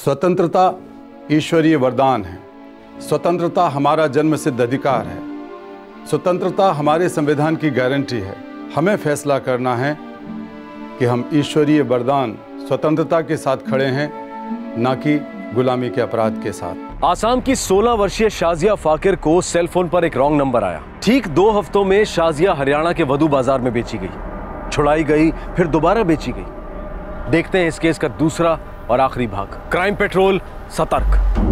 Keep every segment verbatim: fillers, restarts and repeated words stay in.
स्वतंत्रता ईश्वरीय वरदान है। स्वतंत्रता हमारा जन्म सिद्ध अधिकार है। स्वतंत्रता हमारे संविधान की गारंटी है। हमें फैसला करना है कि हम ईश्वरीय वरदान स्वतंत्रता के साथ खड़े हैं, ना कि गुलामी के अपराध के साथ। आसाम की सोलह वर्षीय शाजिया फाकिर को सेल फोन पर एक रॉन्ग नंबर आया। ठीक दो हफ्तों में शाजिया हरियाणा के वधू बाजार में बेची गई, छुड़ाई गई, फिर दोबारा बेची गई। देखते हैं इस केस का दूसरा और आखिरी भाग। क्राइम पेट्रोल सतर्क।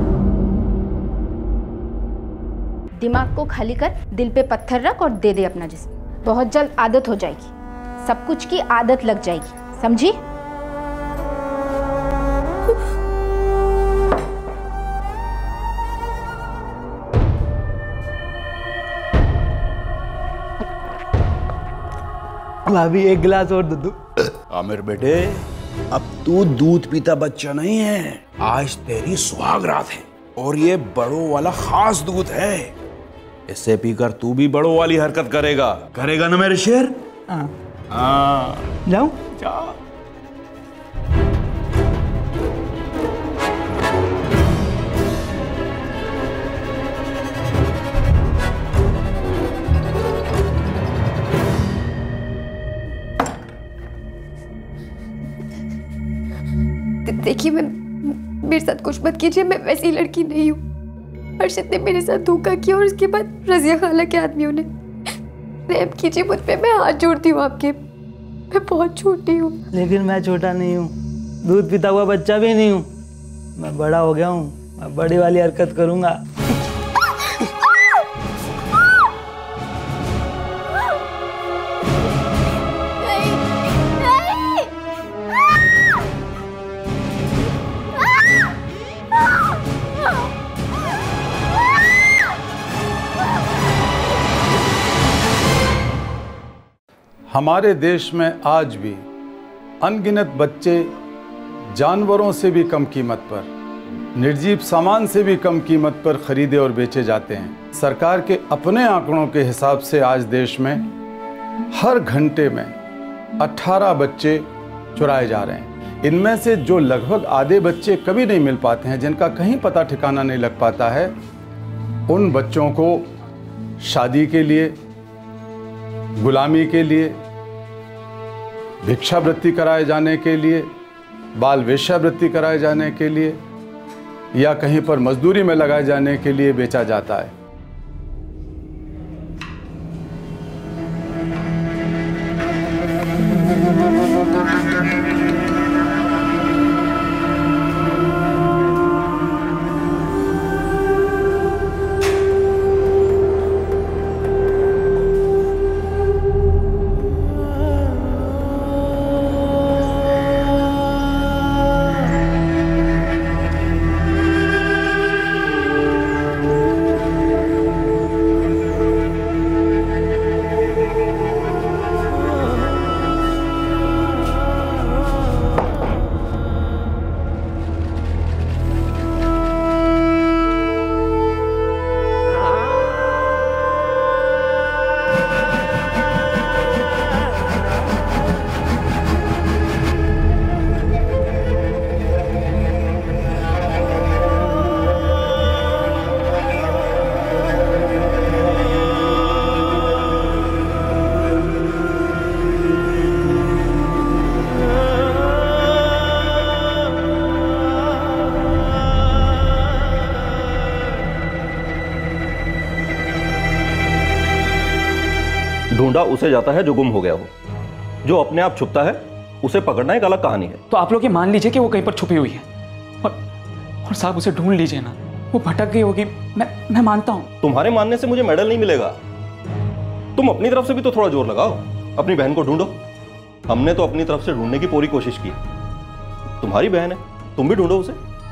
दिमाग को खाली कर, दिल पे पत्थर रख और दे दे अपना जिस्म। बहुत जल्द आदत हो जाएगी, सब कुछ की आदत लग जाएगी, समझी? भाभी एक गिलास और दे दो। आमिर बेटे, अब तू दूध पीता बच्चा नहीं है, आज तेरी सुहागरात है और ये बड़ों वाला खास दूध है। इससे पीकर तू भी बड़ों वाली हरकत करेगा करेगा ना मेरे शेर? हाँ। हाँ। जाऊं? जा। देखिए, मैं मेरे साथ कुछ मत कीजिए, मैं वैसी लड़की नहीं हूँ। अर्शद ने मेरे साथ धोखा किया और उसके बाद रजिया खाला के आदमियों ने। रहम कीजिए मुझ पे, मैं हाथ जोड़ती हूँ आपके, मैं बहुत छोटी हूँ। लेकिन मैं छोटा नहीं हूँ, दूध पीता हुआ बच्चा भी नहीं हूँ, मैं बड़ा हो गया हूँ, मैं बड़ी वाली हरकत करूँगा। हमारे देश में आज भी अनगिनत बच्चे जानवरों से भी कम कीमत पर, निर्जीव सामान से भी कम कीमत पर खरीदे और बेचे जाते हैं। सरकार के अपने आंकड़ों के हिसाब से आज देश में हर घंटे में अठारह बच्चे चुराए जा रहे हैं। इनमें से जो लगभग आधे बच्चे कभी नहीं मिल पाते हैं, जिनका कहीं पता ठिकाना नहीं लग पाता है, उन बच्चों को शादी के लिए, गुलामी के लिए, भिक्षावृत्ति कराए जाने के लिए, बाल वेश्यावृत्ति कराए जाने के लिए या कहीं पर मजदूरी में लगाए जाने के लिए बेचा जाता है। ढूंढा उसे जाता है जो गुम हो गया हो, जो अपने आप छुपता है उसे पकड़ना एक अलग कहानी है। तो आप लोग ये मान लीजिए कि वो कहीं पर छुपी हुई है और, और साहब उसे ढूंढ लीजिए ना, वो भटक गई होगी, मैं मैं मानता हूं। तुम्हारे मानने से मुझे मेडल नहीं मिलेगा, तुम अपनी तरफ से भी तो थोड़ा जोर लगाओ, अपनी बहन को ढूंढो। हमने तो अपनी तरफ से ढूंढने की पूरी कोशिश की, तुम्हारी बहन है, तुम भी ढूंढो उसे।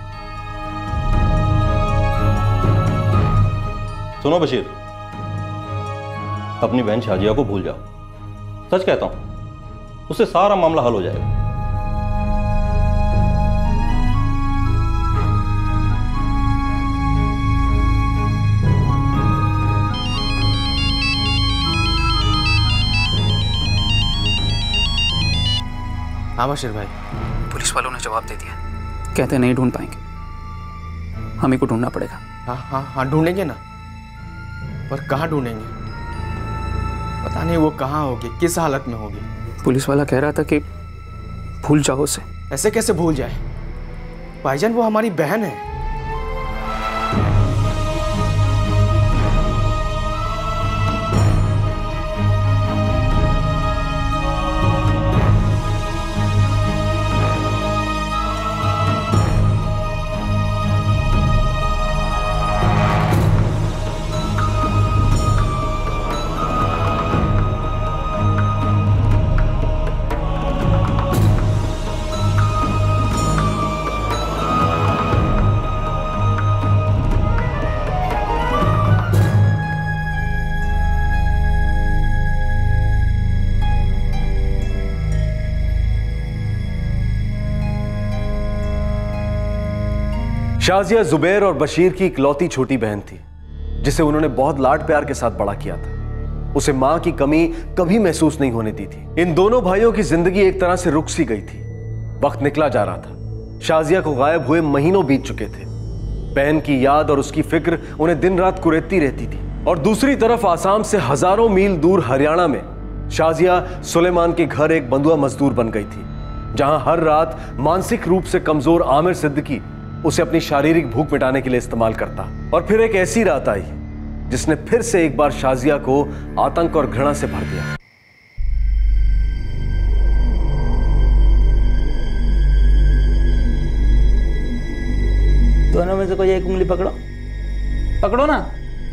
सुनो बशीर, अपनी बहन शाजिया को भूल जाओ, सच कहता हूं, उससे सारा मामला हल हो जाएगा। हाँ बशीर भाई, पुलिस वालों ने जवाब दे दिया, कहते नहीं ढूंढ पाएंगे। हमें को ढूंढना पड़ेगा। हाँ हाँ हाँ ढूंढेंगे ना, पर कहाँ ढूंढेंगे? पता नहीं वो कहाँ होगी, किस हालत में होगी। पुलिस वाला कह रहा था कि भूल जाओ उसे। ऐसे कैसे भूल जाए भाईजान, वो हमारी बहन है। शाजिया जुबैर और बशीर की इकलौती छोटी बहन थी जिसे उन्होंने बहुत लाड प्यार के साथ बड़ा किया था। उसे मां की कमी कभी महसूस नहीं होने दी थी। इन दोनों भाइयों की जिंदगी एक तरह से रुक सी गई थी। वक्त निकला जा रहा था। शाजिया को गायब हुए महीनों बीत चुके थे। बहन की याद और उसकी फिक्र उन्हें दिन रात कुरेदती रहती थी। और दूसरी तरफ आसाम से हजारों मील दूर हरियाणा में शाजिया सुलेमान के घर एक बंधुआ मजदूर बन गई थी, जहां हर रात मानसिक रूप से कमजोर आमिर सिद्दीकी उसे अपनी शारीरिक भूख मिटाने के लिए इस्तेमाल करता। और फिर एक ऐसी रात आई जिसने फिर से एक बार शाजिया को आतंक और घृणा से भर दिया। दोनों में से कोई एक उंगली पकड़ो, पकड़ो ना।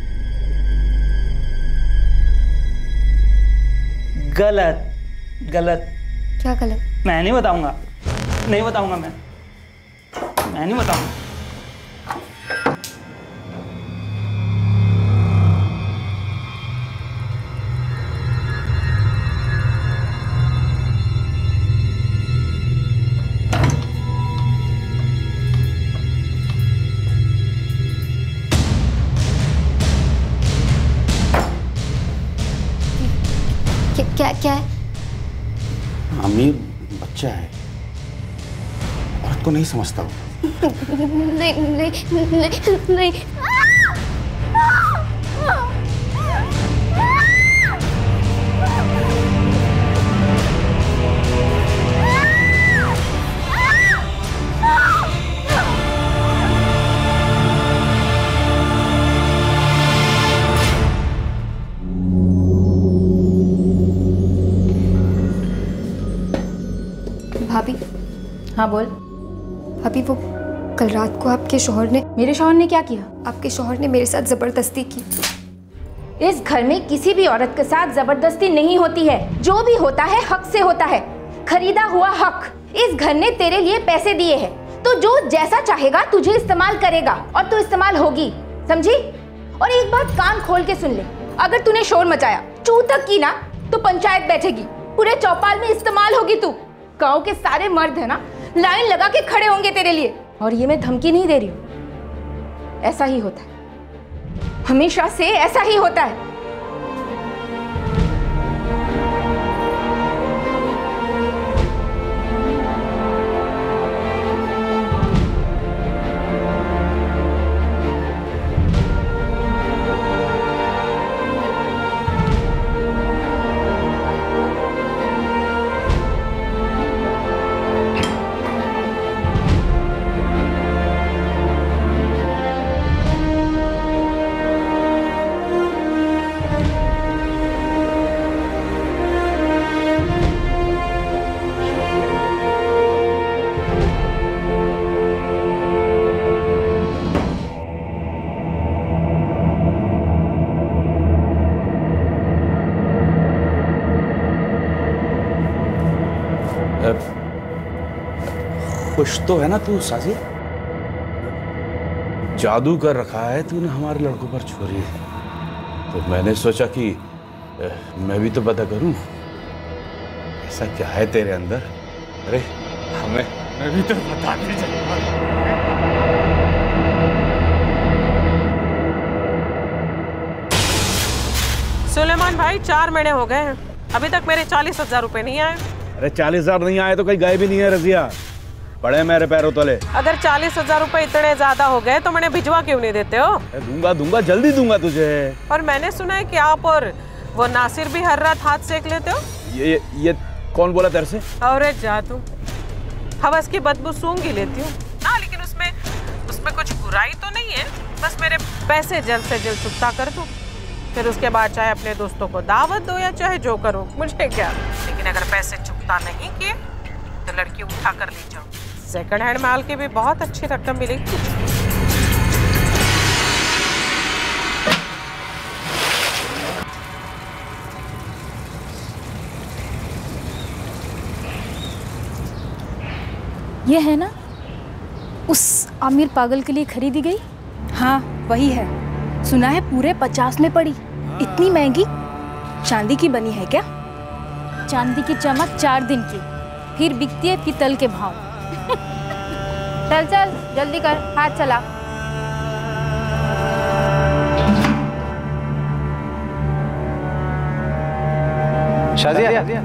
गलत, गलत। क्या गलत? मैं नहीं बताऊंगा, नहीं बताऊंगा मैं मैं नहीं बताऊंगा। क्या क्या है? अमीर बच्चा है, औरत को नहीं समझता वो। नहीं नहीं नहीं नहीं। भाभी। हाँ बोल। भाभी वो कल रात को आपके शौहर ने। मेरे शौहर ने क्या किया? आपके शौहर ने मेरे साथ जबरदस्ती की। इस घर में किसी भी औरत के साथ जबरदस्ती नहीं होती है। जो भी होता है हक से होता है, खरीदा हुआ हक। इस घर ने तेरे लिए पैसे दिए हैं, तो जो जैसा चाहेगा तुझे इस्तेमाल करेगा और तू इस्तेमाल होगी, समझी? और एक बात कान खोल के सुन ले, अगर तूने शोर मचाया, चू तक की ना, तो पंचायत बैठेगी, पूरे चौपाल में इस्तेमाल होगी तू। गांव के सारे मर्द है ना, लाइन लगा के खड़े होंगे तेरे लिए। और ये मैं धमकी नहीं दे रही हूं, ऐसा ही होता है, हमेशा से ऐसा ही होता है। खुश तो है ना तू साजिद? जादू कर रखा है तूने हमारे लड़कों पर छोरी, तो मैंने सोचा कि मैं भी तो पता करूं ऐसा क्या है तेरे अंदर। अरे हमें मैं भी तो बता दीजिए। सुलेमान भाई, चार महीने हो गए हैं, अभी तक मेरे चालीस हजार रुपए नहीं आए। अरे चालीस हजार नहीं आए तो कहीं गए भी नहीं है रजिया। पड़े मेरे पैरों तले। अगर चालीस हजार रूपए इतने ज्यादा हो गए तो मैंने भिजवा क्यों नहीं देते हो? दूंगा दूंगा जल्दी दूंगा तुझे। और मैंने सुना है कि आप और वो नासिर भी हर रात हाथ सेक लेते हो। ये ये, ये कौन बोला तेरे से? और जा तू, हवस की बदबू सूंघ ही लेती हूँ ना, लेकिन उसमें उसमें कुछ बुराई तो नहीं है। बस मेरे पैसे जल्द से जल्द चुकता कर दो, फिर उसके बाद चाहे अपने दोस्तों को दावत दो या चाहे जो करो, मुझे क्या। लेकिन अगर पैसे चुकता नहीं किए तो लड़की उठा कर ले जाओ। सेकंड हैंड माल की भी बहुत अच्छी रकम मिलेगी। ये है ना उस आमिर पागल के लिए खरीदी गई? हाँ वही है। सुना है पूरे पचास में पड़ी। इतनी महंगी? चांदी की बनी है क्या? चांदी की चमक चार दिन की, फिर बिकती है पीतल के भाव। चल चल जल्दी कर, हाथ चला। शाजिया,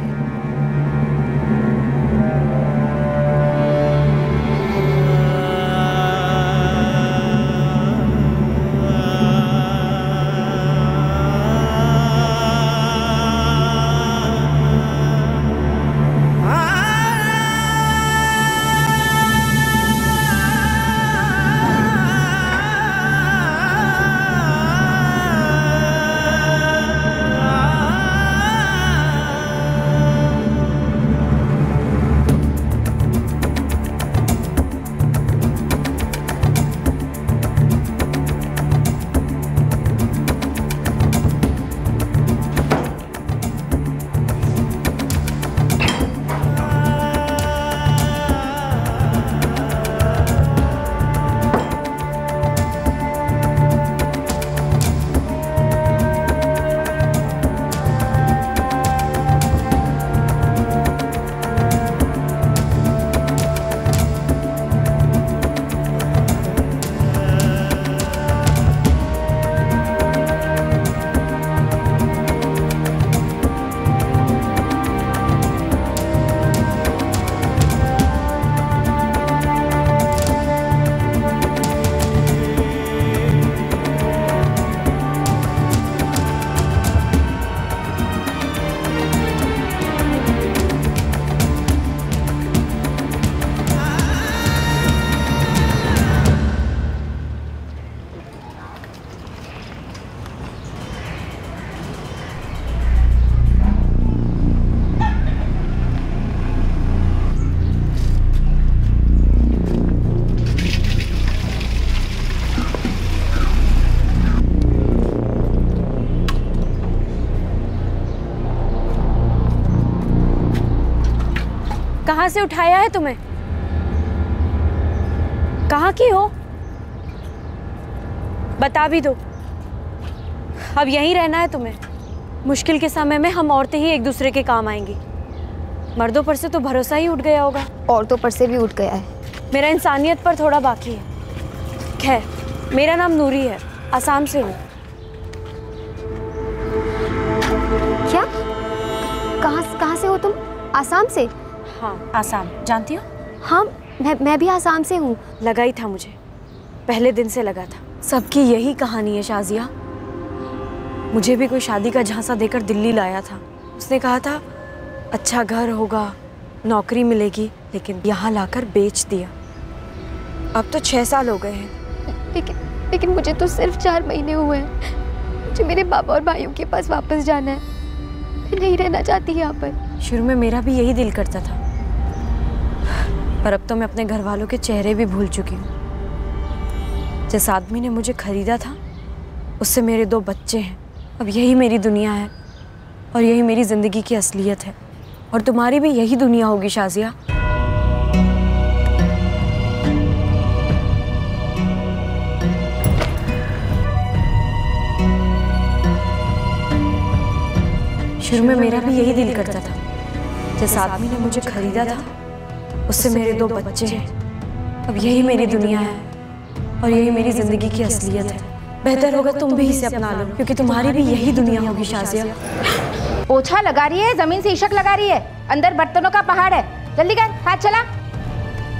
कहाँ से उठाया है तुम्हें? कहाँ की हो? बता भी दो। अब यहीं रहना है तुम्हें? मुश्किल के समय में हम औरतें ही एक दूसरे के काम आएंगी। मर्दों पर से तो भरोसा ही उठ गया होगा। औरतों पर से भी उठ गया है। मेरा इंसानियत पर थोड़ा बाकी है। खैर, मेरा नाम नूरी है, आसाम से हूँ। क्या? कहाँ कहाँ से हो तुम? आसाम से? हाँ, आसाम जानती हो? हाँ, मैं मैं भी आसाम से हूँ। लगा ही था मुझे, पहले दिन से लगा था। सबकी यही कहानी है शाजिया। मुझे भी कोई शादी का झांसा देकर दिल्ली लाया था। उसने कहा था अच्छा घर होगा, नौकरी मिलेगी, लेकिन यहाँ लाकर बेच दिया। अब तो छह साल हो गए हैं। लेकिन लेकिन मुझे तो सिर्फ चार महीने हुए हैं। मुझे मेरे बाबा और भाइयों के पास वापस जाना है। मैं नहीं रहना चाहती यहाँ पर। शुरू में मेरा भी यही दिल करता था, पर अब तो मैं अपने घर वालों के चेहरे भी भूल चुकी हूँ। जिस आदमी ने मुझे खरीदा था उससे मेरे दो बच्चे हैं। अब यही मेरी दुनिया है और यही मेरी ज़िंदगी की असलियत है। और तुम्हारी भी यही दुनिया होगी शाजिया। शुरू में मेरा भी यही दिल करता था, जिस आदमी ने मुझे खरीदा था उससे मेरे दो बच्चे हैं। अब यही मेरी दुनिया है और यही मेरी जिंदगी की असलियत है। बेहतर होगा तुम भी इसे अपना लो, क्योंकि तुम्हारी भी यही दुनिया होगी शाजिया। पोछा लगा रही है, जमीन से इशक लगा रही है, अंदर बर्तनों का पहाड़ है। जल्दी कर, हाथ चला।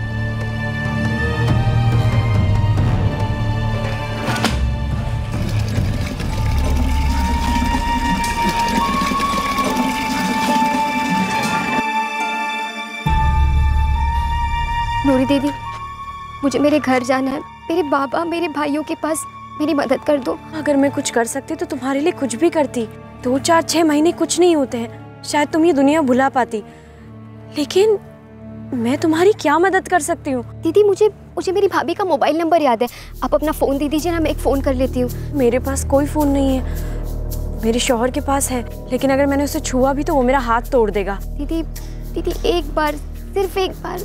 नूरी दीदी, मुझे मेरे घर जाना है, मेरे बाबा मेरे भाइयों के पास, मेरी मदद कर दो। अगर मैं कुछ कर सकती तो तुम्हारे लिए कुछ भी करती। दो चार छह महीने कुछ नहीं होते हैं, शायद तुम ये दुनिया भुला पाती, लेकिन मैं तुम्हारी क्या मदद कर सकती हूँ? दीदी मुझे मुझे मेरी भाभी का मोबाइल नंबर याद है, आप अपना फ़ोन दे दीजिए ना, मैं एक फ़ोन कर लेती हूँ। मेरे पास कोई फ़ोन नहीं है, मेरे शौहर के पास है, लेकिन अगर मैंने उसे छुआ भी तो वो मेरा हाथ तोड़ देगा। दीदी दीदी एक बार, सिर्फ एक बार।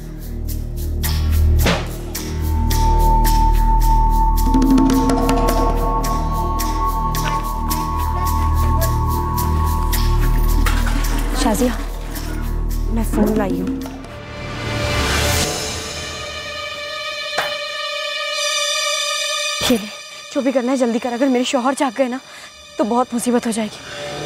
शाजिया, मैं फ़ोन लाई हूँ। ये ले, जो भी करना है जल्दी कर, अगर मेरे शौहर जाग गए ना तो बहुत मुसीबत हो जाएगी।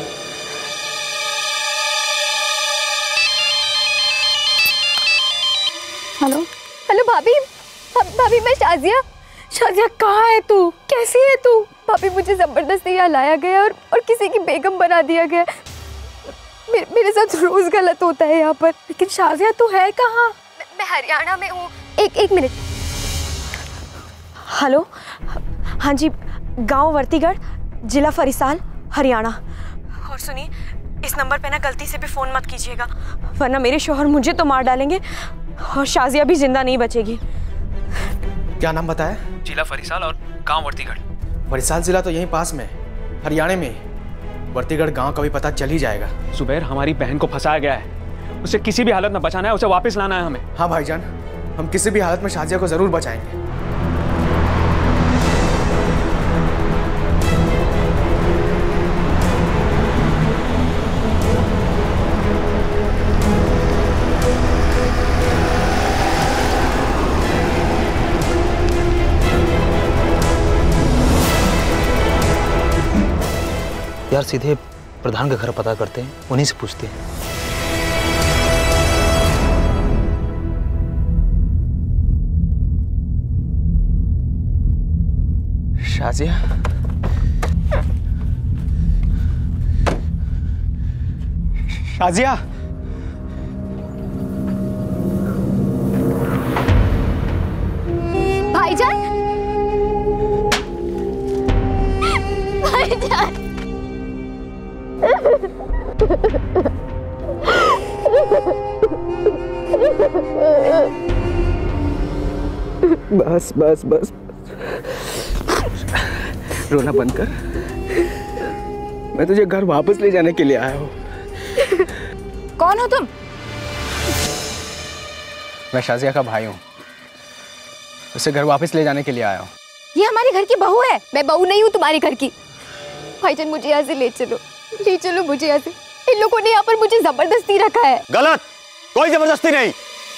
हेलो हेलो भाभी, भाभी मैं शाजिया। शाजिया कहाँ है तू, कैसी है तू? भाभी मुझे जबरदस्ती यहाँ लाया गया और और किसी की बेगम बना दिया गया। मे, मेरे साथ रोज गलत होता है यहाँ पर। लेकिन शाजिया तू है कहाँ? मैं, मैं हरियाणा में हूँ। एक एक मिनट। हेलो, हाँ जी, गांव वर्तीगढ़, जिला फरीसाल, हरियाणा। और सुनिए, इस नंबर पे ना गलती से भी फ़ोन मत कीजिएगा, वरना मेरे शौहर मुझे तो मार डालेंगे और शाजिया भी जिंदा नहीं बचेगी। क्या नाम बताया? जिला फरीसाल और गांव वर्तीगढ़। फरीसाल जिला तो यहीं पास में, हरियाणा में। वर्तीगढ़ गांव का भी पता चल ही जाएगा। सुबैर, हमारी बहन को फंसाया गया है, उसे किसी भी हालत में बचाना है, उसे वापस लाना है हमें। हाँ भाईजान, हम किसी भी हालत में शाजिया को जरूर बचाएंगे। यार सीधे प्रधान का घर पता करते हैं, उन्हीं से पूछते हैं। शाजिया, शाजिया, भाईजान, भाईजान। बस बस बस, रोना बंद कर। मैं तुझे घर वापस ले जाने के लिए आया हूँ। कौन हो तुम? मैं शाजिया का भाई हूँ, उसे घर वापस ले जाने के लिए आया हूँ। ये हमारे घर की बहू है। मैं बहू नहीं हूँ तुम्हारे घर की। भाईजान मुझे यहाँ से ले चलो, ले चलो मुझे यहाँ से। इन लोगों ने यहाँ पर मुझे जबरदस्ती रखा है। गलत, कोई जबरदस्ती नहीं,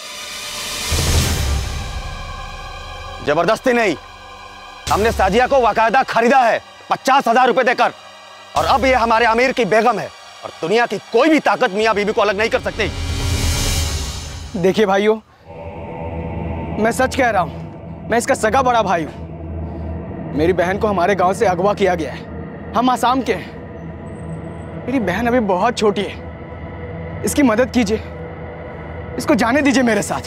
जबरदस्ती नहीं। हमने साजिया को बाकायदा खरीदा है पचास हजार रुपए देकर, और अब ये हमारे अमीर की बेगम है और दुनिया की कोई भी ताकत मियां बीबी को अलग नहीं कर सकती। देखिए भाइयों, मैं सच कह रहा हूँ, मैं इसका सगा बड़ा भाई हूँ। मेरी बहन को हमारे गांव से अगवा किया गया है, हम आसाम के हैं। मेरी बहन अभी बहुत छोटी है, इसकी मदद कीजिए, इसको जाने दीजिए मेरे साथ।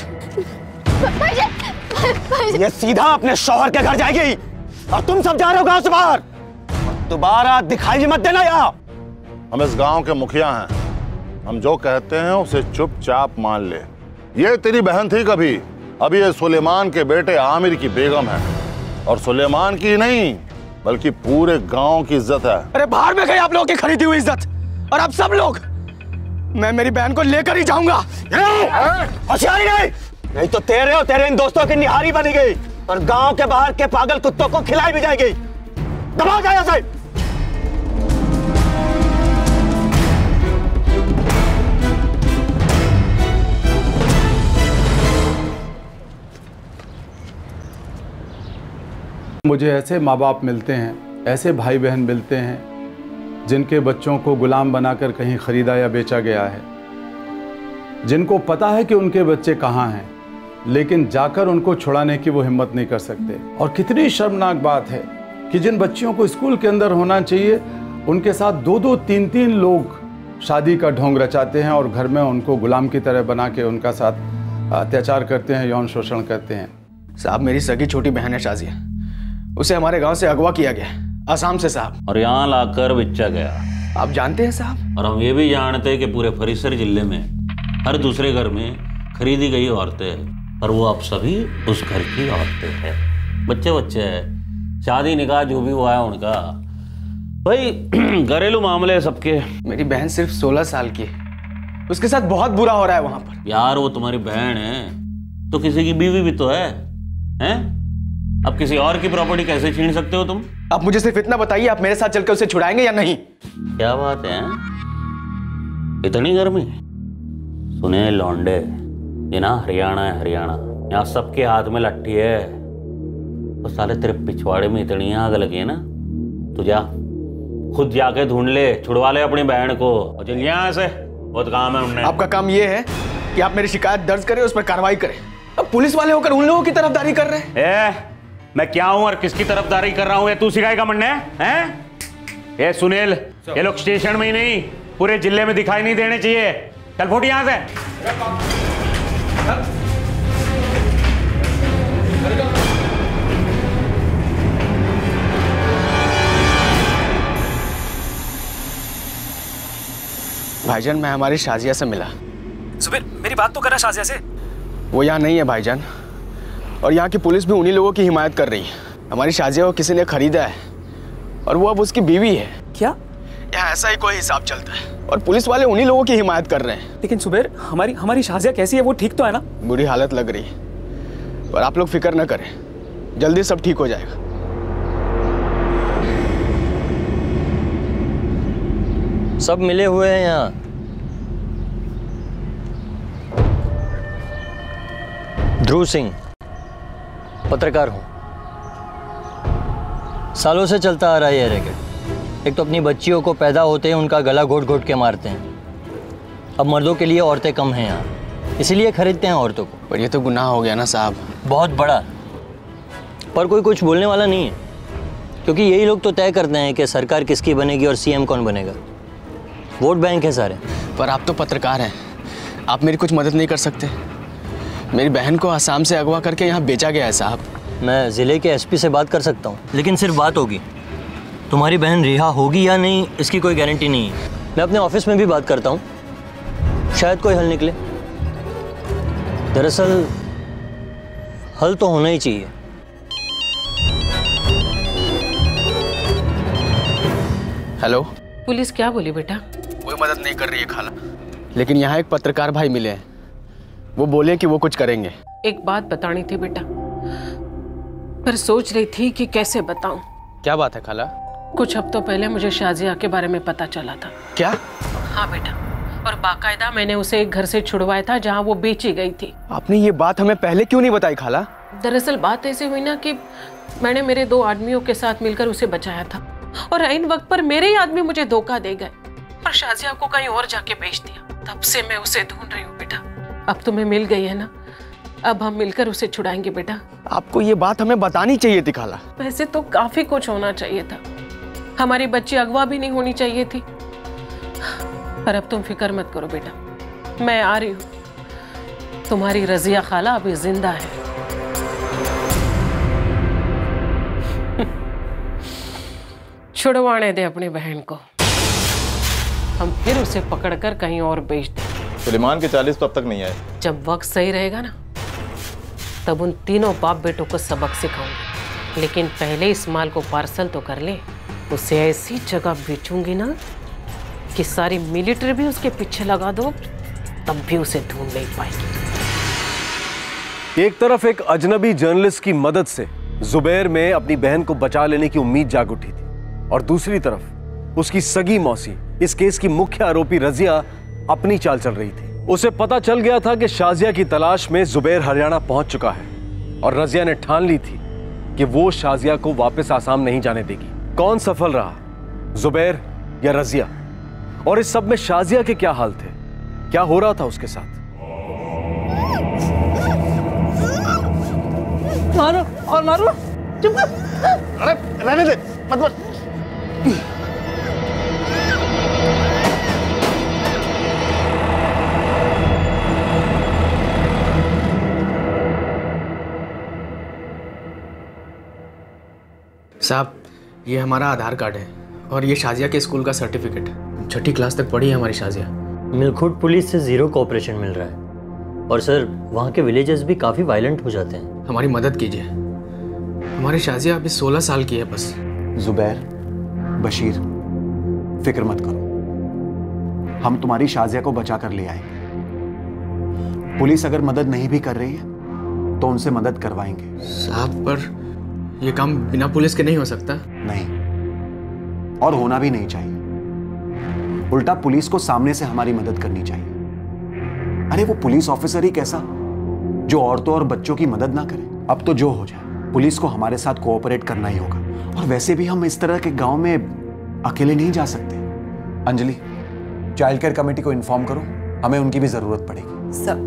ये सीधा अपने शौहर के घर जाएगी और तुम सब जा रहे हो गांव से बाहर। दोबारा दिखाई मत देना यहाँ। हम इस गांव के मुखिया हैं, हम जो कहते हैं उसे चुपचाप मान ले। ये तेरी बहन थी कभी, अभी ये सुलेमान के बेटे आमिर की बेगम है, और सुलेमान की नहीं बल्कि पूरे गांव की इज्जत है। अरे बाहर में गई आप लोगों की खरीदी हुई इज्जत, और अब सब लोग, मैं मेरी बहन को लेकर ही जाऊंगा। होशियारी नहीं, नहीं तो तेरे और तेरे इन दोस्तों की निहारी बनी गई और गांव के बाहर के पागल कुत्तों को खिलाई भी जाएगी। दबाओ जाए से। मुझे ऐसे माँ बाप मिलते हैं, ऐसे भाई बहन मिलते हैं जिनके बच्चों को गुलाम बनाकर कहीं खरीदा या बेचा गया है, जिनको पता है कि उनके बच्चे कहाँ हैं, लेकिन जाकर उनको छुड़ाने की वो हिम्मत नहीं कर सकते। और कितनी शर्मनाक बात है कि जिन बच्चियों को स्कूल के अंदर होना चाहिए, उनके साथ दो दो तीन तीन लोग शादी का ढोंग रचाते हैं और घर में उनको गुलाम की तरह बना के उनका साथ अत्याचार करते हैं, यौन शोषण करते हैं। साहब मेरी सगी छोटी बहन है शाजिया, उसे हमारे गांव से अगवा किया गया आसाम से साहब, और यहाँ लाकर बेचा गया। आप जानते हैं साहब? और हम ये भी जानते हैं कि पूरे फरीसर जिले में हर दूसरे घर में खरीदी गई औरतें, और वो अब सभी उस घर की औरतें हैं। बच्चे बच्चे हैं, शादी निकाह जो भी हुआ है उनका, भाई घरेलू मामले हैं सबके। मेरी बहन सिर्फ सोलह साल की है, उसके साथ बहुत बुरा हो रहा है वहां पर। यार वो तुम्हारी बहन है तो किसी की बीवी भी तो है, हैं? अब किसी और की प्रॉपर्टी कैसे छीन सकते हो तुम? आप मुझे सिर्फ इतना बताइए, आप मेरे साथ चलकर उसे छुड़ाएंगे या नहीं? क्या बात है, इतनी गर्मी? सुने लौंडे, ये ना हरियाणा है, हरियाणा। यहाँ सबके हाथ में लट्ठी है, तो साले तेरे पिछवाड़े में इतनी आग लगी है ना, तू जा खुद जाके ढूंढ ले, छुड़वा ले अपनी बहन को और चल यहाँ से, बहुत काम है उन्हें। आपका काम ये है कि आप मेरी शिकायत दर्ज करें, उस पर कार्रवाई करें। अब पुलिस वाले होकर उन लोगों की तरफदारी कर रहे हैं। ए, मैं क्या हूं और किसकी तरफदारी कर रहा हूं, ये तू सिखाएगा मुन्ने? हैं? ये सुनील, ये लोग स्टेशन में ही नहीं पूरे जिले में दिखाई नहीं देने चाहिए। चल फुट यहां से। भाईजान मैं हमारी शाजिया से मिला। सुबीर मेरी बात तो करा शाजिया से। वो यहाँ नहीं है भाईजान, और यहाँ की पुलिस भी उन्हीं लोगों की हिमायत कर रही है। हमारी शाजिया को किसी ने खरीदा है और वो अब उसकी बीवी है। क्या? यहाँ ऐसा ही कोई हिसाब चलता है और पुलिस वाले उन्हीं लोगों की हिमायत कर रहे हैं। लेकिन सुबीर हमारी हमारी शाजिया कैसी है, वो ठीक तो है ना? बुरी हालत लग रही है, और आप लोग फिक्र न करें, जल्दी सब ठीक हो जाएगा। सब मिले हुए हैं यहाँ। ध्रुव सिंह, पत्रकार हूँ। सालों से चलता आ रहा है ये रैकेट। एक तो अपनी बच्चियों को पैदा होते ही उनका गला घोट घोट के मारते हैं, अब मर्दों के लिए औरतें कम हैं यहाँ, इसीलिए खरीदते हैं औरतों को। पर ये तो गुनाह हो गया ना साहब। बहुत बड़ा, पर कोई कुछ बोलने वाला नहीं है, क्योंकि यही लोग तो तय करते हैं कि सरकार किसकी बनेगी और सीएम कौन बनेगा। वोट बैंक है सारे। पर आप तो पत्रकार हैं, आप मेरी कुछ मदद नहीं कर सकते? मेरी बहन को आसाम से अगवा करके यहाँ बेचा गया है साहब। मैं ज़िले के एसपी से बात कर सकता हूँ, लेकिन सिर्फ बात होगी, तुम्हारी बहन रिहा होगी या नहीं इसकी कोई गारंटी नहीं है। मैं अपने ऑफिस में भी बात करता हूँ, शायद कोई हल निकले। दरअसल हल तो होना ही चाहिए। हेलो, पुलिस क्या बोली बेटा? कोई मदद नहीं कर रही है खाला, लेकिन यहाँ एक पत्रकार भाई मिले हैं, वो बोले कि वो कुछ करेंगे। एक बात बतानी थी बेटा, पर सोच रही थी कि कैसे बताऊं। क्या बात है खाला? कुछ हफ्तों पहले मुझे शाजिया के बारे में पता चला था। क्या? हाँ बेटा, और बाकायदा मैंने उसे एक घर से छुड़वाया था जहाँ वो बेची गई थी। आपने ये बात हमें पहले क्यों नहीं बताई खाला? दरअसल बात ऐसी हुई ना कि मैंने मेरे दो आदमियों के साथ मिलकर उसे बचाया था, और ऐन वक्त पर मेरे ही आदमी मुझे धोखा दे गए और शाजिया को कहीं और जाके बेच दिया। तब से मैं उसे ढूंढ रही हूँ बेटा। अब तुम्हें मिल गई है ना, अब हम मिलकर उसे छुड़ाएंगे बेटा। आपको ये बात हमें बतानी चाहिए थी खाला। वैसे तो काफी कुछ होना चाहिए था, हमारी बच्ची अगवा भी नहीं होनी चाहिए थी। पर अब तुम फिक्र मत करो बेटा, मैं आ रही हूँ। तुम्हारी रजिया खाला अभी जिंदा है। छुड़वाने दे अपनी बहन को, हम फिर उसे पकड़कर कहीं और बेच दें। सुलेमान के चालीस तो अब तक नहीं आए। जब वक्त सही रहेगा ना, तब उन तीनों बाप बेटों को सबक सिखाऊंगी, लेकिन पहले इस माल को पार्सल तो कर ले। उसे ऐसी जगह बेचूंगी ना कि सारी मिलिट्री भी उसके पीछे लगा दो, तब भी उसे ढूंढ नहीं पाएगी। एक तरफ एक अजनबी जर्नलिस्ट की मदद से जुबैर में अपनी बहन को बचा लेने की उम्मीद जाग उठी थी, और दूसरी तरफ उसकी सगी मौसी, इस केस की मुख्य आरोपी रजिया, अपनी चाल चल रही थी। उसे पता चल गया था कि शाजिया की तलाश में जुबैर हरियाणा पहुंच चुका है, और रजिया ने ठान ली थी कि वो शाजिया को वापस आसाम नहीं जाने देगी। कौन सफल रहा, जुबैर या रजिया? और इस सब में शाजिया के क्या हाल थे, क्या हो रहा था उसके साथ? मारो और मारो, चुप कर। अरे रहने दे, मत मत। साहब, ये हमारा आधार कार्ड है और ये शाजिया के स्कूल का सर्टिफिकेट है। छठी क्लास तक पढ़ी है हमारी शाजिया। मिलखुट पुलिस से ज़ीरो कोऑपरेशन मिल रहा है और सर वहाँ के विलेजेस भी काफ़ी वायलेंट हो जाते हैं। हमारी मदद कीजिए, हमारी शाजिया अभी सोलह साल की है बस। जुबैर, बशीर, फिक्र मत करो, हम तुम्हारी शाजिया को बचा कर ले आएंगे। पुलिस अगर मदद नहीं भी कर रही है तो उनसे मदद करवाएंगे। साहब, पर यह काम बिना पुलिस के नहीं हो सकता। नहीं, और होना भी नहीं चाहिए। उल्टा पुलिस को सामने से हमारी मदद करनी चाहिए। अरे वो पुलिस ऑफिसर ही कैसा जो औरतों और बच्चों की मदद ना करे। अब तो जो हो जाए, पुलिस को हमारे साथ कोऑपरेट करना ही होगा। और वैसे भी हम इस तरह के गांव में अकेले नहीं जा सकते। अंजलि, चाइल्ड केयर कमेटी को इन्फॉर्म करो, हमें उनकी भी जरूरत पड़ेगी। सर,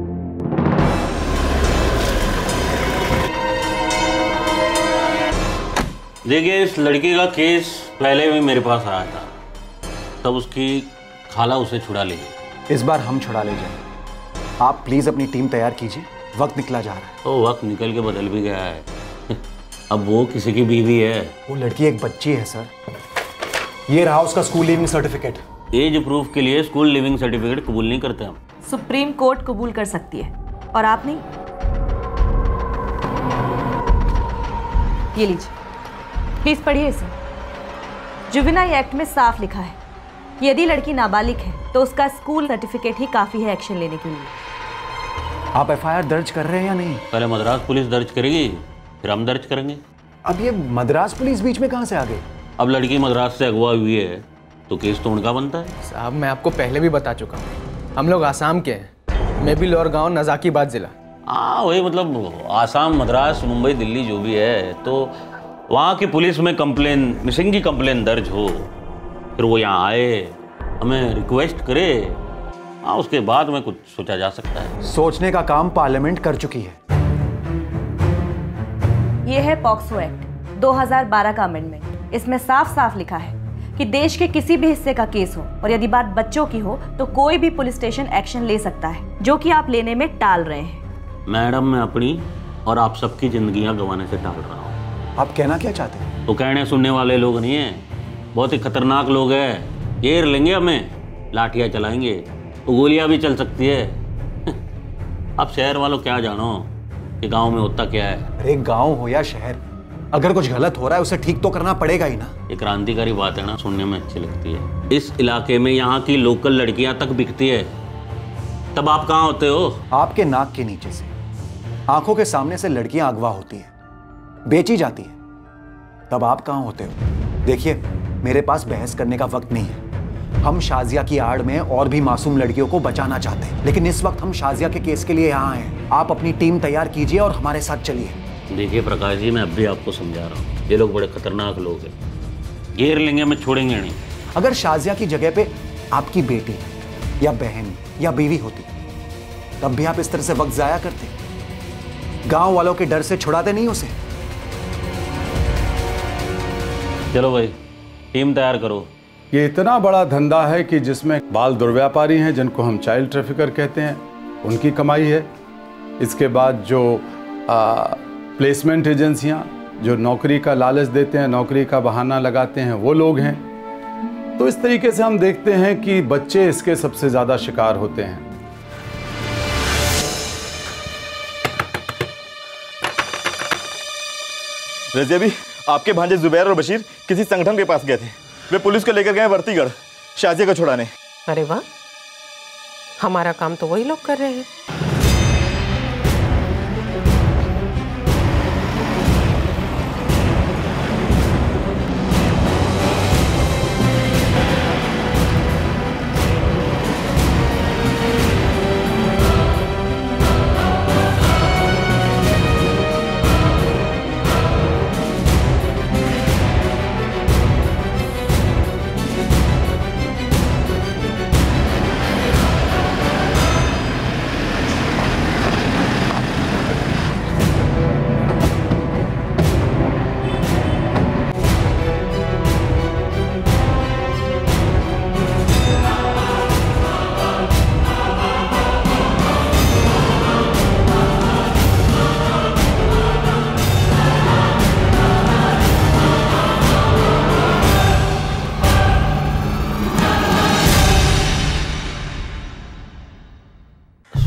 देखिए, इस लड़की का केस पहले भी मेरे पास आया था, तब उसकी खाला उसे छुड़ा ले गई। इस बार हम छुड़ा ले जाएंगे। आप प्लीज अपनी टीम तैयार कीजिए, वक्त निकला जा रहा है। तो वक्त निकल के बदल भी गया है। अब वो किसी की बीवी है। वो लड़की एक बच्ची है सर। ये रहा उसका school leaving certificate. Age proof के लिए स्कूल लिविंग सर्टिफिकेट कबूल नहीं करते हम। सुप्रीम कोर्ट कबूल कर सकती है और आप नहीं। ये लीजिए, प्लीज पढ़िए इसे। जुवेनाइल एक्ट में साफ लिखा है कि यदि लड़की नाबालिग है तो उसका स्कूल सर्टिफिकेट ही काफी है एक्शन लेने के लिए। आप एफ आई आर दर्ज कर रहे हैं या नहीं? पहले मद्रास पुलिस दर्ज करेगी, फिर हम दर्ज करेंगे। अब ये मद्रास पुलिस बीच में कहां से आ गई? अब लड़की मद्रास से अगवा हुई है तो केस तो उनका बनता है। साहब, मैं आपको पहले भी बता चुका हूँ, हम लोग आसाम के हैं। मैं भी लोअर गांव नजाकीबाद जिला। हाँ, वही मतलब आसाम, मद्रास, मुंबई, दिल्ली जो भी है, तो वहाँ की पुलिस में कंप्लेन, मिसिंग की कंप्लेन दर्ज हो, फिर वो यहाँ आए, हमें रिक्वेस्ट करे, हाँ, उसके बाद में कुछ सोचा जा सकता है। सोचने का काम पार्लियामेंट कर चुकी है। ये है पॉक्सो एक्ट दो हज़ार बारह का अमेंडमेंट। इसमें साफ साफ लिखा है कि देश के किसी भी हिस्से का केस हो और यदि बात बच्चों की हो तो कोई भी पुलिस स्टेशन एक्शन ले सकता है, जो कि आप लेने में टाल रहे हैं। मैडम, मैं अपनी और आप सबकी जिंदगियां गंवाने से टाल रहा हूँ। आप कहना क्या चाहते हैं? तो कहने सुनने वाले लोग नहीं हैं, बहुत ही खतरनाक लोग हैं। घेर लेंगे हमें, लाठियाँ चलाएंगे, तो गोलियाँ भी चल सकती है। अब शहर वालों क्या जानो कि गांव में होता क्या है। अरे गांव हो या शहर, अगर कुछ गलत हो रहा है उसे ठीक तो करना पड़ेगा ही ना। एक क्रांतिकारी बात है ना, सुनने में अच्छी लगती है। इस इलाके में यहाँ की लोकल लड़कियां तक बिकती है, तब आप कहाँ होते हो? आपके नाक के नीचे से, आंखों के सामने से लड़कियां अगवा होती हैं, बेची जाती हैं, तब आप कहाँ होते हो? देखिए, मेरे पास बहस करने का वक्त नहीं है। हम शाजिया की आड़ में और भी मासूम लड़कियों को बचाना चाहते हैं, लेकिन इस वक्त हम शाजिया के केस के लिए यहाँ हैं। आप अपनी टीम तैयार कीजिए और हमारे साथ चलिए। देखिए प्रकाश जी, मैं अब भी आपको समझा रहा हूँ, ये लोग बड़े खतरनाक लोग हैं, घेर लेंगे, हमें छोड़ेंगे नहीं। अगर शाजिया की जगह पे आपकी बेटी या बहन या बीवी होती, तब भी आप इस तरह से वक्त जाया करते? गांव वालों के डर से छुड़ाते नहीं उसे? चलो भाई, टीम तैयार करो। ये इतना बड़ा धंधा है कि जिसमें बाल दुर्व्यापारी हैं, जिनको हम चाइल्ड ट्रैफिकर कहते हैं, उनकी कमाई है। इसके बाद जो आ, प्लेसमेंट एजेंसियां जो नौकरी का लालच देते हैं, नौकरी का बहाना लगाते हैं, वो लोग हैं। तो इस तरीके से हम देखते हैं कि बच्चे इसके सबसे ज़्यादा शिकार होते हैं। रजिया भी, आपके भांजे जुबैर और बशीर किसी संगठन के पास गए थे। वे पुलिस को लेकर गए वर्तीगढ़ शाजिया को छुड़ाने। अरे वाह, हमारा काम तो वही लोग कर रहे हैं।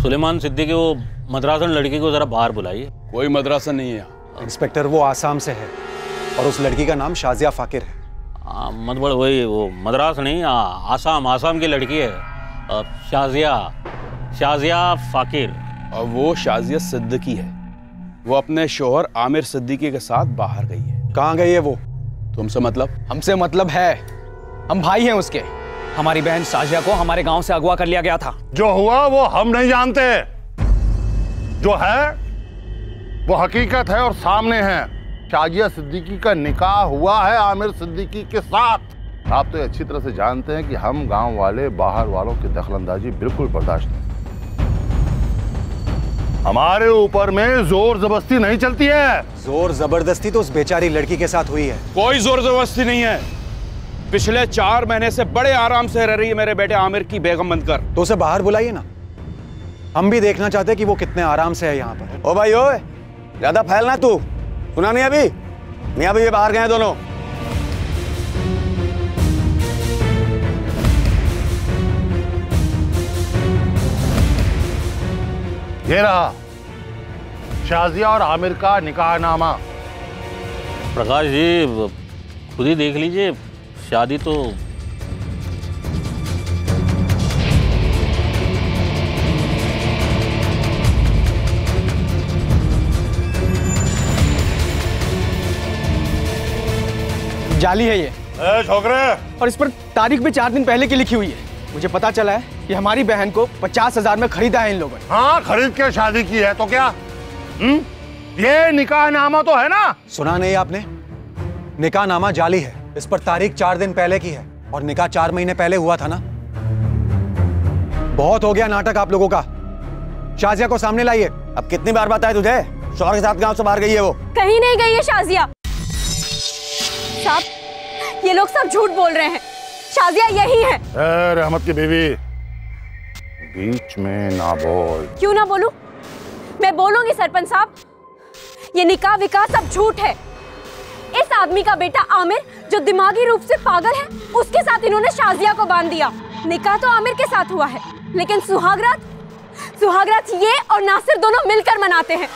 सुलेमान सिद्दीकी वो मद्रासन लड़की को जरा बाहर बुलाइए। कोई मद्रासन नहीं है यहाँ। इंस्पेक्टर वो आसाम से है और उस लड़की का नाम शाजिया फाकिर है। हाँ मतलब वही वो मद्रास नहीं, आ, आसाम आसाम की लड़की है, आ, शाजिया शाजिया फाकिर। और वो शाजिया सिद्दीकी है। वो अपने शोहर आमिर सिद्दीकी के साथ बाहर गई है। कहाँ गई है वो? तुमसे मतलब? हमसे मतलब है, हम भाई हैं उसके। हमारी बहन शाजिया को हमारे गांव से अगवा कर लिया गया था। जो हुआ वो हम नहीं जानते, जो है वो हकीकत है और सामने है। शाजिया सिद्दीकी का निकाह हुआ है आमिर सिद्दीकी के साथ। आप तो अच्छी तरह से जानते हैं कि हम गांव वाले बाहर वालों की दखलंदाजी बिल्कुल बर्दाश्त नहीं। हमारे ऊपर में जोर जबरदस्ती नहीं चलती है। जोर जबरदस्ती तो उस बेचारी लड़की के साथ हुई है। कोई जोर जबरदस्ती नहीं है। पिछले चार महीने से बड़े आराम से रह रही है मेरे बेटे आमिर की बेगम बनकर। तो उसे बाहर बुलाइए ना, हम भी देखना चाहते हैं कि वो कितने आराम से है यहाँ पर। ओ भाई ओए, ज्यादा फैलना तू, सुना नहीं अभी? मियां भी ये बाहर गए दोनों। ये रहा शाजिया और आमिर का निकाहनामा। प्रकाश जी खुद ही देख लीजिए, शादी तो जाली है ये। ए छोकरे, और इस पर तारीख भी चार दिन पहले की लिखी हुई है। मुझे पता चला है कि हमारी बहन को पचास हजार में खरीदा है इन लोगों ने। हाँ खरीद के शादी की है तो क्या? हम्म? ये निकाहनामा तो है ना? सुना नहीं आपने? निकाहनामा जाली है, इस पर तारीख चार दिन पहले की है और निकाह चार महीने पहले हुआ था ना। बहुत हो गया नाटक आप लोगों का। शाजिया को सामने लाइए। अब कितनी बार बताया तुझे, शौहर के साथ गांव से बाहर गई है वो? कहीं नहीं गई है शाजिया। साहब, ये लोग सब झूठ बोल रहे हैं। शाजिया यही है। ए, रहमत की बीवी, बीच में ना बोल। क्यों ना बोलूं? मैं बोलूंगी सरपंच साहब। ये निकाह विकाह सब झूठ है। इस आदमी का बेटा आमिर जो दिमागी रूप से पागल है, उसके साथ इन्होंने शाजिया को बांध दिया। निकाह तो आमिर के साथ हुआ है, लेकिन सुहागरात सुहागरात ये और नासिर दोनों मिलकर मनाते हैं।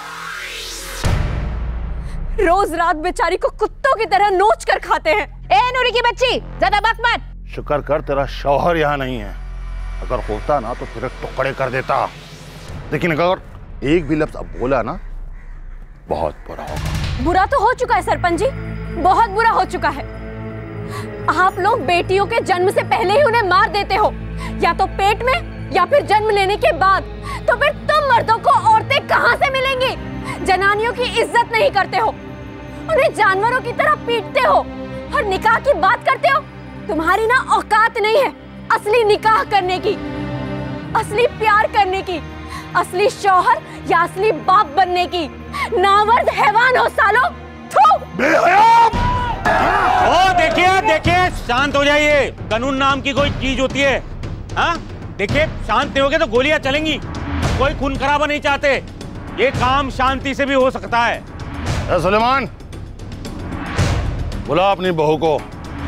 रोज रात बेचारी को कुत्तों की तरह नोच कर खाते हैं। ए नूरी की बच्ची, ज्यादा बक मत। शुक्र कर तेरा शौहर यहाँ नहीं है, अगर होता ना तो तेरे टुकड़े कर देता। लेकिन अगर एक भी लफ्ज अब बोला ना, बहुत बुरा होगा। बुरा तो हो चुका है सरपंच जी, बहुत बुरा हो चुका है। आप लोग बेटियों के जन्म से पहले ही उन्हें मार देते हो, या तो पेट में या फिर जन्म लेने के बाद। तो फिर तुम मर्दों को औरतें कहां से मिलेंगी? जनानियों की इज्जत नहीं करते हो, उन्हें जानवरों की तरह पीटते हो और निकाह की बात करते हो। तुम्हारी ना औकात नहीं है असली निकाह करने की, असली प्यार करने की, असली शौहर या असली बाप बनने की। नामर्द हैवान हो सालो। ओ देखिए देखिए, शांत हो जाइए। कानून नाम की कोई चीज होती है? हाँ देखिए, शांत नहीं होगे तो गोलियां चलेंगी। कोई खून खराबा नहीं चाहते, ये काम शांति से भी हो सकता है। ए सुलेमान, बुला अपनी बहू को।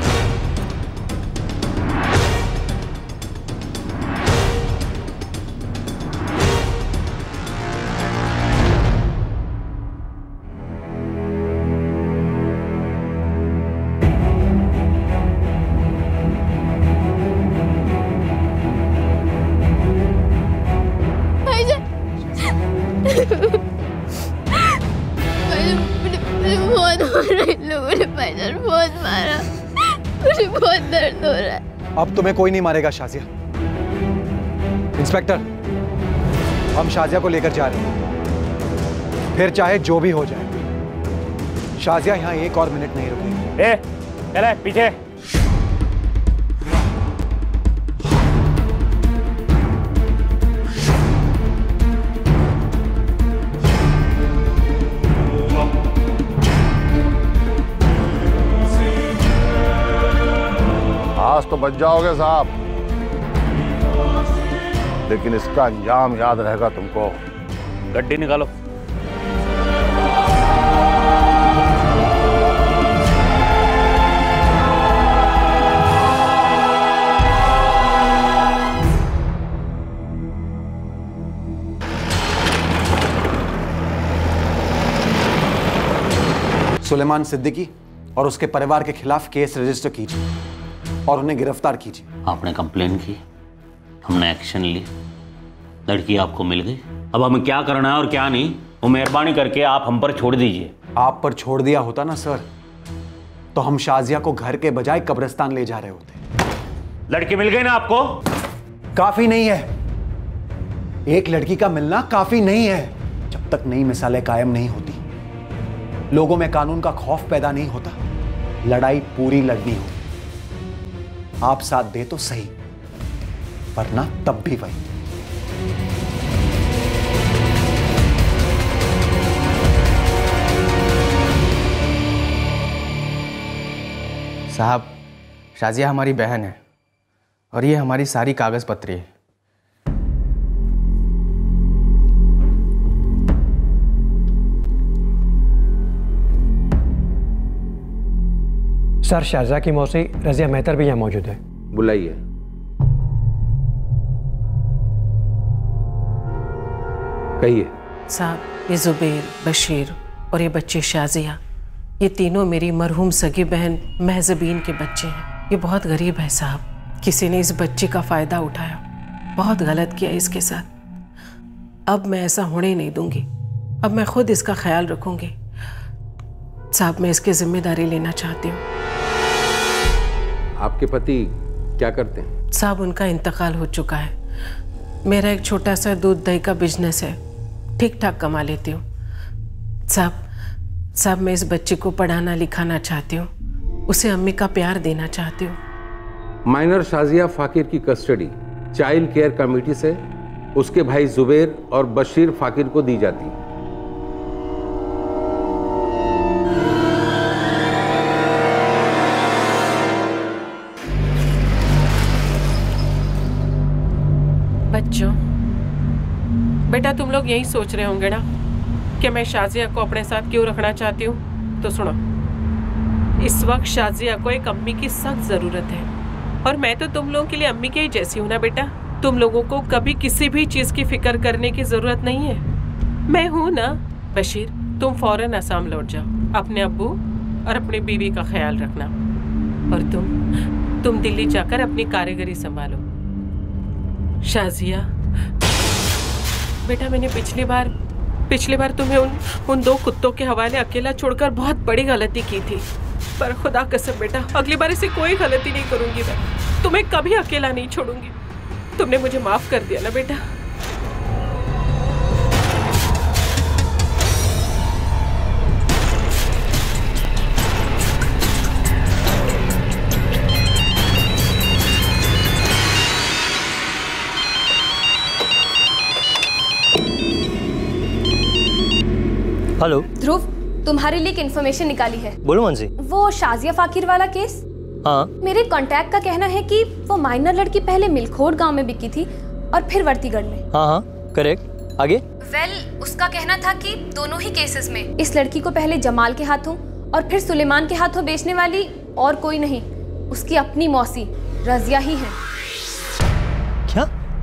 बहुत मारा, मुझे बहुत दर्द हो रहा है। अब तुम्हें कोई नहीं मारेगा शाजिया। इंस्पेक्टर, हम शाजिया को लेकर जा रहे हैं, फिर चाहे जो भी हो जाए। शाजिया यहाँ एक और मिनट नहीं रुकेगी। ए, चले पीछे। आज तो बच जाओगे साहब, लेकिन इसका अंजाम याद रहेगा तुमको। गड्डी निकालो। सुलेमान सिद्दीकी और उसके परिवार के खिलाफ केस रजिस्टर कीजिए और उन्हें गिरफ्तार कीजिए। आपने कंप्लेन की, हमने एक्शन ली, लड़की आपको मिल गई। अब हमें क्या करना है और क्या नहीं, वो मेहरबानी करके आप हम पर छोड़ दीजिए। आप पर छोड़ दिया होता ना सर, तो हम शाजिया को घर के बजाय कब्रिस्तान ले जा रहे होते। लड़की मिल गई ना आपको? काफी नहीं है, एक लड़की का मिलना काफी नहीं है। जब तक नई मिसालें कायम नहीं होती, लोगों में कानून का खौफ पैदा नहीं होता, लड़ाई पूरी लड़नी होती। आप साथ दे तो सही, वरना तब भी वही। साहब, शाजिया हमारी बहन है और ये हमारी सारी कागज पत्री है। सर, शाहजहा की मौसी रजिया मेहतर भी यहाँ मौजूद है। बुलाइए। कहिए। साहब, ये जुबैर, बशीर और ये बच्ची शाजिया, ये तीनों मेरी मरहूम सगी बहन महजबीन के बच्चे हैं। ये बहुत गरीब है साहब, किसी ने इस बच्चे का फ़ायदा उठाया, बहुत गलत किया इसके साथ। अब मैं ऐसा होने नहीं दूंगी, अब मैं खुद इसका ख्याल रखूंगी। साहब, मैं इसकी जिम्मेदारी लेना चाहती हूँ। आपके पति क्या करते हैं? साहब, उनका इंतकाल हो चुका है। मेरा एक छोटा सा दूध दही का बिजनेस है, ठीक ठाक कमा लेती हूँ। साहब साहब मैं इस बच्चे को पढ़ाना लिखाना चाहती हूँ, उसे अम्मी का प्यार देना चाहती हूँ। माइनर शाजिया फाकिर की कस्टडी चाइल्ड केयर कमेटी से उसके भाई जुबैर और बशीर फाकिर को दी जाती है। बच्चों, बेटा तुम लोग यही सोच रहे होंगे ना कि मैं शाजिया को अपने साथ क्यों रखना चाहती हूँ। तो सुनो, इस वक्त शाजिया को एक अम्मी की सख्त ज़रूरत है और मैं तो तुम लोगों के लिए अम्मी के ही जैसी हूँ ना बेटा। तुम लोगों को कभी किसी भी चीज़ की फिक्र करने की ज़रूरत नहीं है, मैं हूँ ना। बशीर, तुम फौरन असम लौट जाओ, अपने अब्बू और अपनी बीवी का ख्याल रखना। और तुम तुम दिल्ली जाकर अपनी कारीगरी संभालो। शाजिया बेटा, मैंने पिछली बार पिछली बार तुम्हें उन उन दो कुत्तों के हवाले अकेला छोड़कर बहुत बड़ी गलती की थी, पर खुदा कसम बेटा, अगली बार ऐसी कोई गलती नहीं करूंगी। मैं तुम्हें कभी अकेला नहीं छोड़ूंगी। तुमने मुझे माफ कर दिया ना बेटा। हेलो ध्रुव, तुम्हारे लिए एक इन्फॉर्मेशन निकाली है। बोलो मानसी। वो शाजिया फाकिर वाला केस, हाँ, मेरे कांटेक्ट का कहना है कि वो माइनर लड़की पहले मिलखोट गांव में बिकी थी और फिर वर्तीगढ़ में। हाँ हाँ करेक्ट। आगे? वेल well, उसका कहना था कि दोनों ही केसेस में इस लड़की को पहले जमाल के हाथों और फिर सुलेमान के हाथों बेचने वाली और कोई नहीं, उसकी अपनी मौसी रजिया ही है। क्या?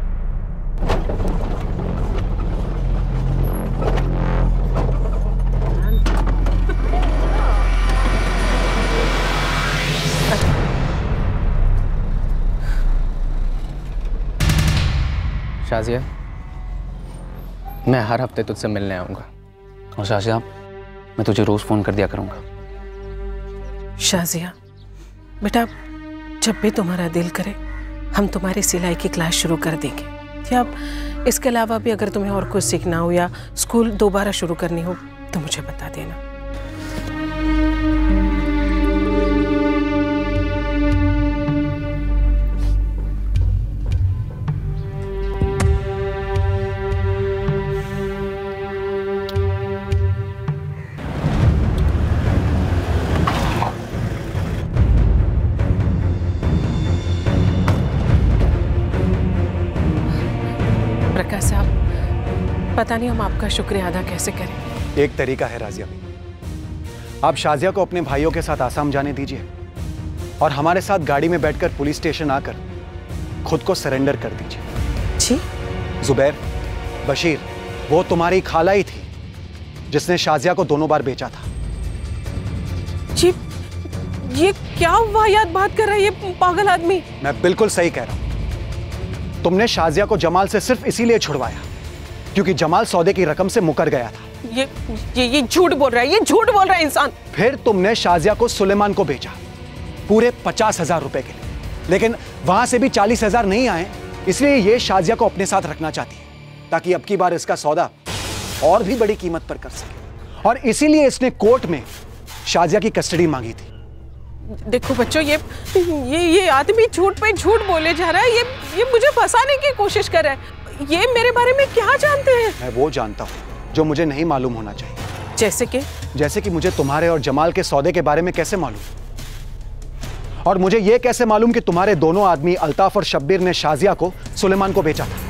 शाजिया, मैं हर हफ्ते तुझसे मिलने आऊंगा। और शाजिया, मैं तुझे रोज फोन कर दिया करूंगा। शाजिया बेटा, जब भी तुम्हारा दिल करे हम तुम्हारी सिलाई की क्लास शुरू कर देंगे। या इसके अलावा भी अगर तुम्हें और कुछ सीखना हो या स्कूल दोबारा शुरू करनी हो तो मुझे बता देना। प्रकाश साहब, पता नहीं हम आपका शुक्रिया अदा कैसे करें। एक तरीका है राजिया, आप शाजिया को अपने भाइयों के साथ आसाम जाने दीजिए और हमारे साथ गाड़ी में बैठकर पुलिस स्टेशन आकर खुद को सरेंडर कर दीजिए। जी? जुबैर, बशीर, वो तुम्हारी खाला ही थी जिसने शाजिया को दोनों बार बेचा था। ये क्या वाहियात बात कर रहा है ये पागल आदमी? मैं बिल्कुल सही कह रहा हूं। तुमने शाजिया को जमाल से सिर्फ इसीलिए छुड़वाया क्योंकि जमाल सौदे की रकम से मुकर गया था। ये ये ये झूठ बोल रहा है, ये झूठ बोल रहा है इंसान। फिर तुमने शाजिया को सुलेमान को भेजा पूरे पचास हजार रुपए के लिए, लेकिन वहां से भी चालीस हजार नहीं आए, इसलिए ये शाजिया को अपने साथ रखना चाहती है ताकि अब की बार इसका सौदा और भी बड़ी कीमत पर कर सके, और इसीलिए इसने कोर्ट में शाजिया की कस्टडी मांगी थी। देखो बच्चों, ये ये ये आदमी झूठ पे झूठ बोले जा रहा है। ये ये मुझे फंसाने की कोशिश कर रहा है। ये मेरे बारे में क्या जानते हैं? मैं वो जानता हूँ जो मुझे नहीं मालूम होना चाहिए। जैसे कि जैसे कि मुझे तुम्हारे और जमाल के सौदे के बारे में कैसे मालूम, और मुझे ये कैसे मालूम कि तुम्हारे दोनों आदमी अल्ताफ और शब्बीर ने शाजिया को सुलेमान को बेचा था।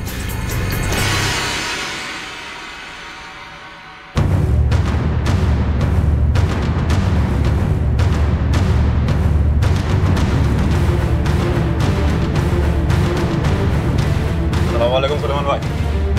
अस्सलामुअलैकुम सुलेमान भाई।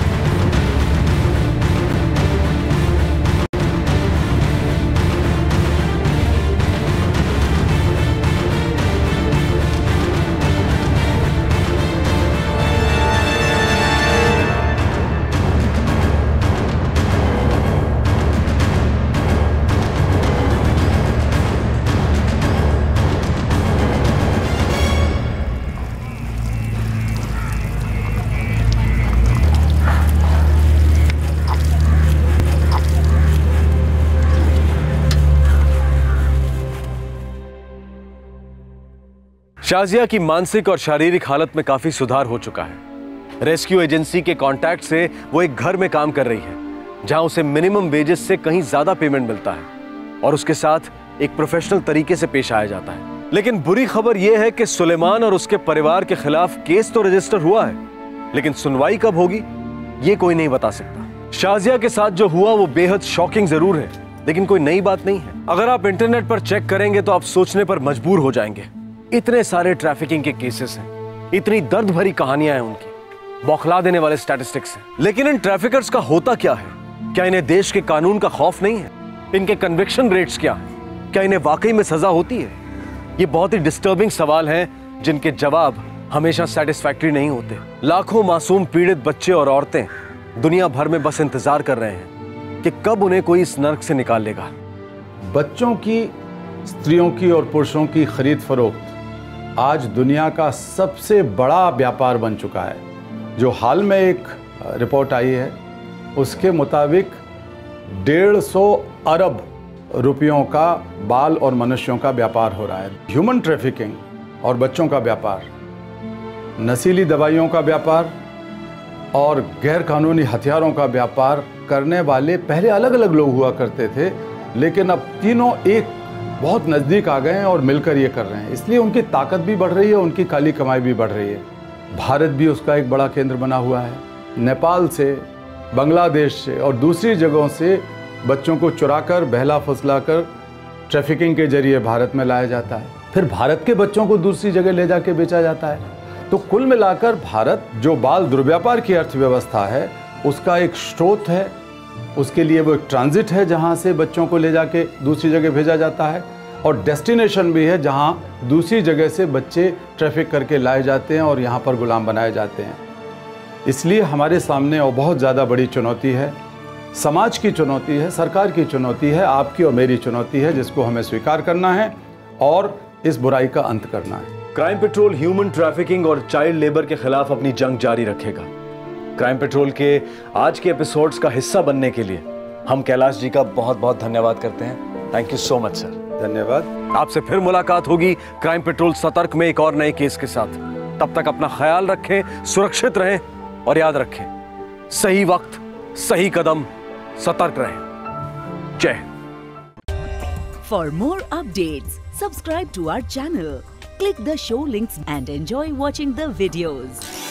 शाजिया की मानसिक और शारीरिक हालत में काफी सुधार हो चुका है। रेस्क्यू एजेंसी के कांटेक्ट से वो एक घर में काम कर रही है जहां उसे मिनिमम वेजेस से कहीं ज्यादा पेमेंट मिलता है और उसके साथ एक प्रोफेशनल तरीके से पेश आया जाता है। लेकिन बुरी खबर यह है कि सुलेमान और उसके परिवार के खिलाफ केस तो रजिस्टर हुआ है, लेकिन सुनवाई कब होगी ये कोई नहीं बता सकता। शाजिया के साथ जो हुआ वो बेहद शॉकिंग जरूर है, लेकिन कोई नई बात नहीं है। अगर आप इंटरनेट पर चेक करेंगे तो आप सोचने पर मजबूर हो जाएंगे। इतने सारे ट्रैफिकिंग के केसेस हैं, इतनी दर्द भरी कहानियां हैं उनकी, बौखला देने वाले स्टैटिस्टिक्स हैं। लेकिन इन ट्रैफिकर्स का होता क्या है? क्या इन्हें देश के कानून का खौफ नहीं है? इनके कन्विक्शन रेट्स क्या हैं? क्या इन्हें वाकई में सजा होती है? ये बहुत ही डिस्टर्बिंग सवाल हैं जिनके जवाब हमेशा सेटिस्फैक्टरी नहीं होते। लाखों मासूम पीड़ित बच्चे और औरतें दुनिया भर में बस इंतजार कर रहे हैं कि कब उन्हें कोई इस नर्क से निकाल लेगा। बच्चों की, स्त्रियों की और पुरुषों की खरीद फरोख्त आज दुनिया का सबसे बड़ा व्यापार बन चुका है। जो हाल में एक रिपोर्ट आई है उसके मुताबिक डेढ़ सौ अरब रुपयों का बाल और मनुष्यों का व्यापार हो रहा है। ह्यूमन ट्रैफिकिंग और बच्चों का व्यापार, नशीली दवाइयों का व्यापार और गैरकानूनी हथियारों का व्यापार करने वाले पहले अलग अलग लोग हुआ करते थे, लेकिन अब तीनों एक बहुत नज़दीक आ गए हैं और मिलकर ये कर रहे हैं। इसलिए उनकी ताकत भी बढ़ रही है, उनकी काली कमाई भी बढ़ रही है। भारत भी उसका एक बड़ा केंद्र बना हुआ है। नेपाल से, बांग्लादेश से और दूसरी जगहों से बच्चों को चुराकर, बहला फुसलाकर ट्रैफिकिंग के जरिए भारत में लाया जाता है। फिर भारत के बच्चों को दूसरी जगह ले जाके बेचा जाता है। तो कुल मिलाकर भारत जो बाल दुर्व्यापार की अर्थव्यवस्था है उसका एक स्रोत है, उसके लिए वो एक ट्रांजिट है जहाँ से बच्चों को ले जाके दूसरी जगह भेजा जाता है, और डेस्टिनेशन भी है जहाँ दूसरी जगह से बच्चे ट्रैफिक करके लाए जाते हैं और यहाँ पर गुलाम बनाए जाते हैं। इसलिए हमारे सामने और बहुत ज़्यादा बड़ी चुनौती है, समाज की चुनौती है, सरकार की चुनौती है, आपकी और मेरी चुनौती है, जिसको हमें स्वीकार करना है और इस बुराई का अंत करना है। क्राइम पेट्रोल ह्यूमन ट्रैफिकिंग और चाइल्ड लेबर के खिलाफ अपनी जंग जारी रखेगा। क्राइम पेट्रोल के आज के एपिसोड्स का हिस्सा बनने के लिए हम कैलाश जी का बहुत बहुत धन्यवाद करते हैं। Thank you so much sir. धन्यवाद। आपसे फिर मुलाकात होगी क्राइम पेट्रोल सतर्क में एक और नए केस के साथ। तब तक अपना ख्याल रखें, सुरक्षित रहें और याद रखें, सही वक्त, सही कदम, सतर्क रहें। Jai Hind. For more updates, subscribe to our channel, click the show links and enjoy watching the videos.